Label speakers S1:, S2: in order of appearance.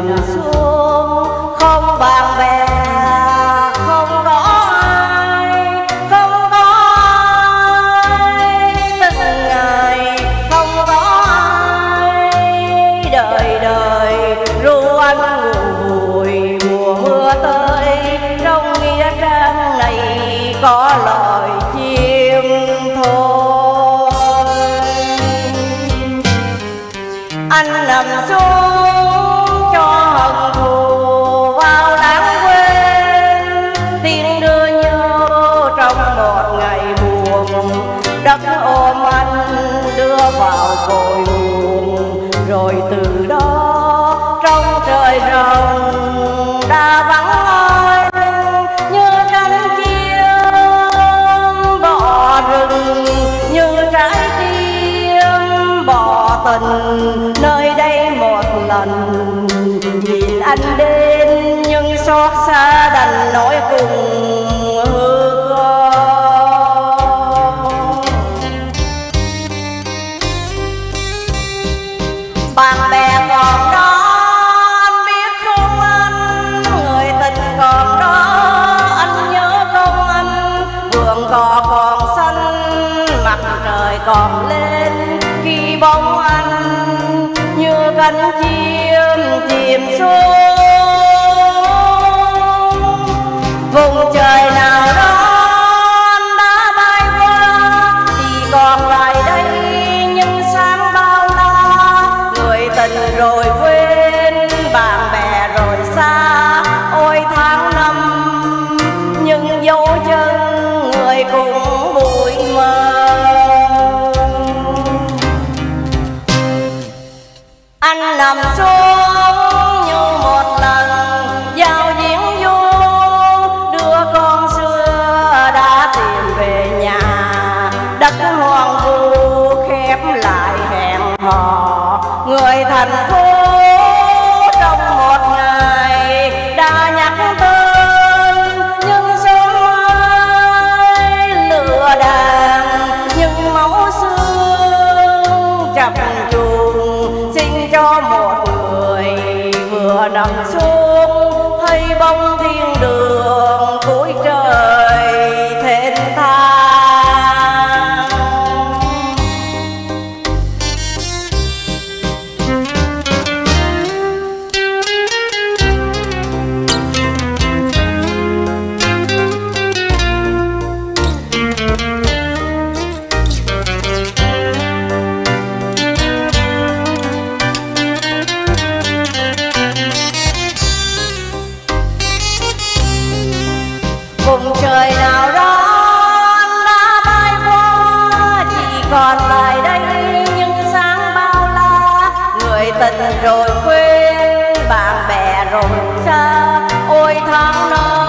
S1: nằm xuống không bạn bè, không có ai, không có ai, từng ngày không có ai, đời đời ru anh ngủ vùi mùa mưa tới, trong nghĩa trang này có lời chim thôi. Anh nằm xuống cho hận thù vào đáng quên, tiếng đưa nhớ trong một ngày buồn, đất ôm anh đưa vào cội nguồn, rồi từ đó trong trời rồng đã vắng anh như cánh chim bỏ rừng, như trái tim bỏ tình nơi đây một lần. Nhìn anh đến nhưng xót xa đành nói cùng hư con. Bạn bè còn đó anh biết không anh, người tình còn đó anh nhớ không anh, vườn cỏ còn xanh, mặt trời còn lên khi bóng anh như cánh chim chìm xuống. Vùng trời nào đó anh đã bay qua, chỉ còn lại đây nhưng sáng bao la, người tình rồi quên, bạn bè rồi xa. Ôi tháng năm nhưng dấu chân người cũng bụi mờ. Anh nằm xuống như một lần giao diễn vô, đứa con xưa đã tìm về nhà, đất hoang vu khép lại hẹn hò. Người thành phố trong một ngày đã nhắc tên, nhưng sớm mai lửa đàn nhưng máu xương chập trùng, xin cho một người vừa nằm xuống thấy bóng thiên đường cuối trời thênh thang. Vùng trời nào đó anh đã bay qua, chỉ còn lại đây những sáng bao la, người tình rồi quên, bạn bè rồi xa. Ôi tháng năm